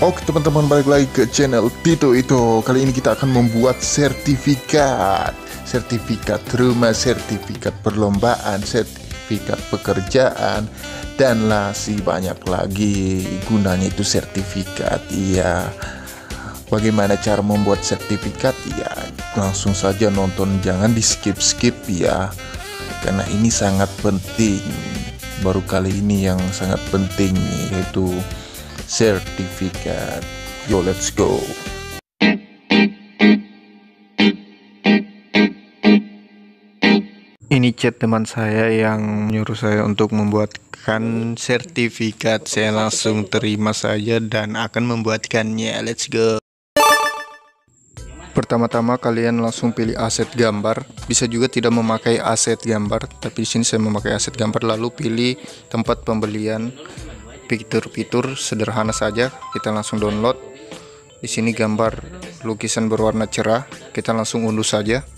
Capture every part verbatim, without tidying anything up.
Oke teman-teman, balik lagi ke channel Tito Itu. Kali ini kita akan membuat sertifikat Sertifikat rumah, sertifikat perlombaan, sertifikat pekerjaan, dan masih banyak lagi gunanya itu sertifikat. Iya, bagaimana cara membuat sertifikat? Ya, langsung saja nonton, jangan di skip-skip ya, karena ini sangat penting. Baru kali ini yang sangat penting, yaitu sertifikat. Yo, let's go. Ini chat teman saya yang menyuruh saya untuk membuatkan sertifikat. Saya langsung terima saja dan akan membuatkannya. Let's go. Pertama-tama kalian langsung pilih aset gambar. Bisa juga tidak memakai aset gambar, tapi di sini saya memakai aset gambar. Lalu pilih tempat pembelian. Fitur-fitur sederhana saja, kita langsung download. Di sini gambar lukisan berwarna cerah, kita langsung unduh saja.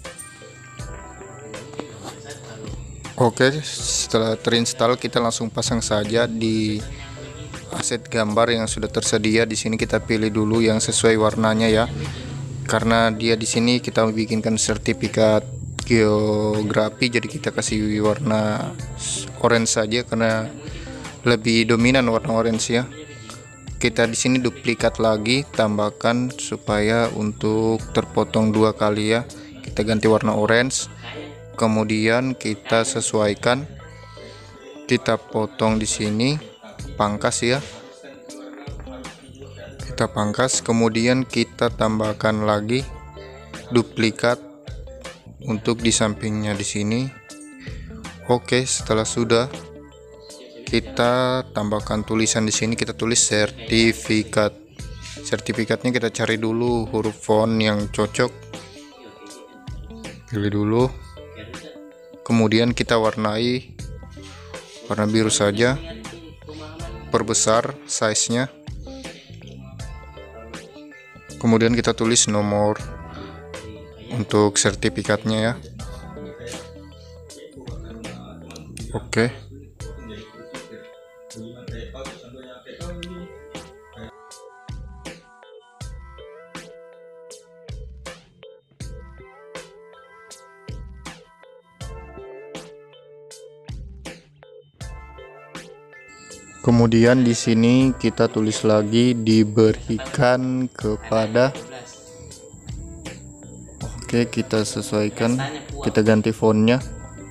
Oke, setelah terinstall kita langsung pasang saja di aset gambar yang sudah tersedia. Di sini kita pilih dulu yang sesuai warnanya ya, karena dia di sini kita bikinkan sertifikat geografi, jadi kita kasih warna orange saja karena lebih dominan warna orange ya. Kita di sini duplikat lagi, tambahkan supaya untuk terpotong dua kali ya. Kita ganti warna orange, kemudian kita sesuaikan, kita potong di sini, pangkas ya. Kita pangkas, kemudian kita tambahkan lagi duplikat untuk di sampingnya di sini. Oke, setelah sudah kita tambahkan tulisan di sini, kita tulis sertifikat. Sertifikatnya kita cari dulu huruf font yang cocok, pilih dulu, kemudian kita warnai warna biru saja, perbesar size-nya, kemudian kita tulis nomor untuk sertifikatnya ya. Oke, kemudian di sini kita tulis lagi diberikan kepada. Oke, kita sesuaikan, kita ganti fontnya.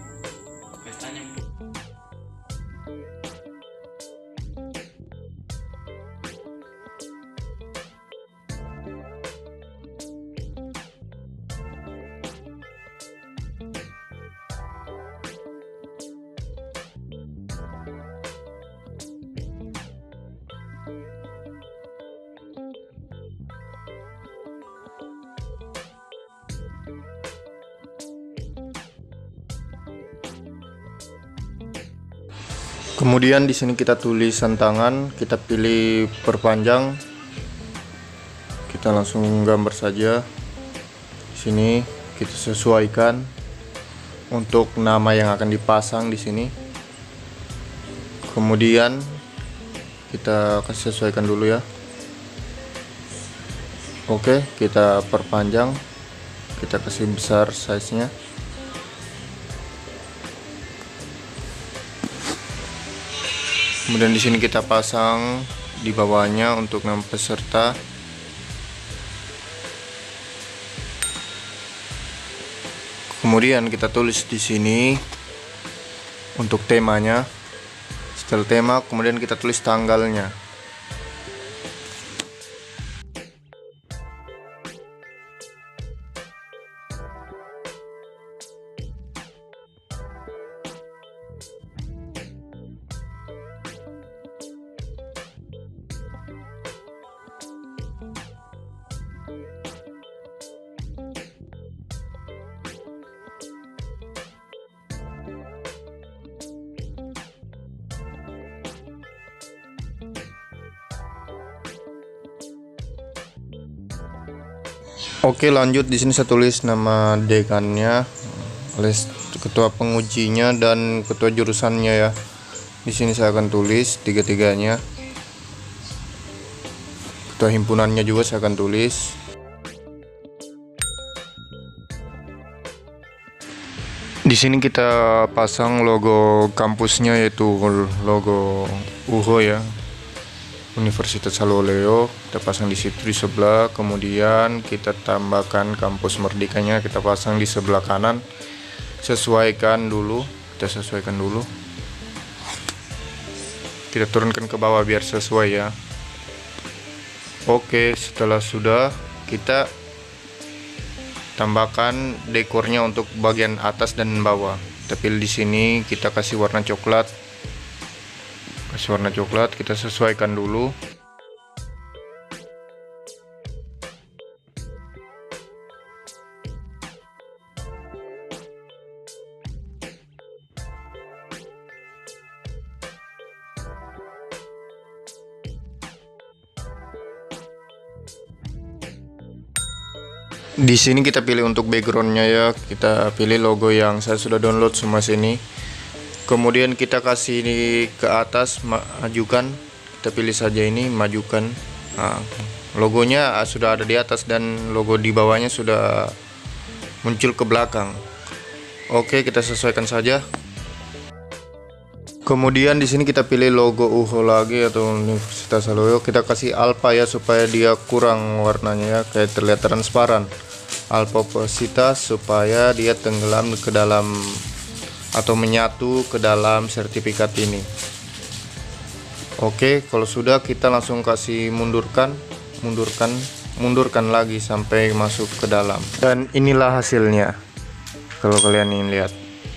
Kemudian di sini kita tulisan tangan, kita pilih perpanjang, kita langsung gambar saja. Di sini kita sesuaikan untuk nama yang akan dipasang di sini. Kemudian kita kasih sesuaikan dulu ya. Oke, kita perpanjang, kita kasih besar size-nya. Kemudian di sini kita pasang di bawahnya untuk nama peserta. Kemudian kita tulis di sini untuk temanya. Setelah tema, kemudian kita tulis tanggalnya. Oke, lanjut. Di sini saya tulis nama dekannya, ketua pengujinya, dan ketua jurusannya ya. Di sini saya akan tulis tiga-tiganya. Ketua himpunannya juga saya akan tulis. Di sini kita pasang logo kampusnya, yaitu logo U H O ya, Universitas Haloleo. Kita pasang di situ di sebelah. Kemudian kita tambahkan kampus Merdekanya, kita pasang di sebelah kanan. Sesuaikan dulu, kita sesuaikan dulu. Kita turunkan ke bawah biar sesuai ya. Oke, setelah sudah, kita tambahkan dekornya untuk bagian atas dan bawah. Tapi di sini kita kasih warna coklat. Kasih warna coklat, kita sesuaikan dulu. Di sini kita pilih untuk backgroundnya ya, kita pilih logo yang saya sudah download semua sini. Kemudian kita kasih ini ke atas, majukan. Kita pilih saja ini, majukan. Nah, logonya sudah ada di atas dan logo di bawahnya sudah muncul ke belakang. Oke, kita sesuaikan saja. Kemudian di sini kita pilih logo U H O lagi atau Universitas Haloleo. Kita kasih alpha ya supaya dia kurang warnanya ya, kayak terlihat transparan. Alpha opasitas supaya dia tenggelam ke dalam atau menyatu ke dalam sertifikat ini. Oke, kalau sudah kita langsung kasih mundurkan, mundurkan, mundurkan lagi sampai masuk ke dalam. Dan inilah hasilnya. Kalau kalian ingin lihat.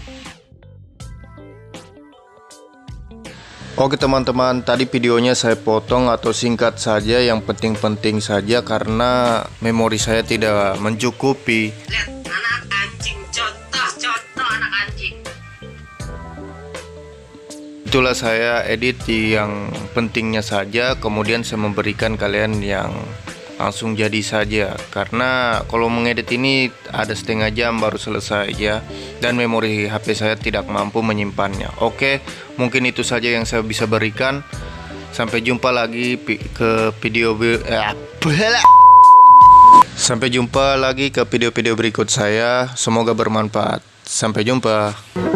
Oke teman-teman, tadi videonya saya potong atau singkat saja, yang penting-penting saja karena memori saya tidak mencukupi. Lihat, anak anjing, contoh, contoh anak anjing. Itulah saya edit yang pentingnya saja, kemudian saya memberikan kalian yang langsung jadi saja. Karena kalau mengedit ini ada setengah jam baru selesai ya, dan memori H P saya tidak mampu menyimpannya. Oke, mungkin itu saja yang saya bisa berikan. Sampai jumpa lagi ke video eh, Sampai jumpa lagi ke video-video berikut saya. Semoga bermanfaat. Sampai jumpa.